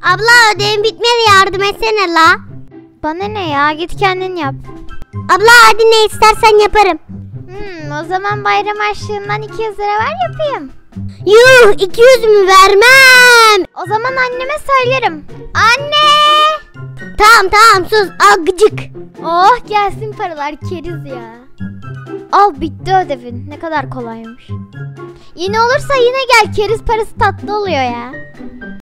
Abla ödevim bitmedi, yardım etsene la. Bana ne ya, git kendin yap. Abla hadi ne istersen yaparım. O zaman bayram harçlığından 200 lira ver yapayım. Yuh, 200 mü, vermem. O zaman anneme söylerim. Anne! Tamam sus, al gıcık. Oh gelsin paralar, keriz ya. Al, bitti ödevin. Ne kadar kolaymış. Yine olursa yine gel, keriz parası tatlı oluyor ya.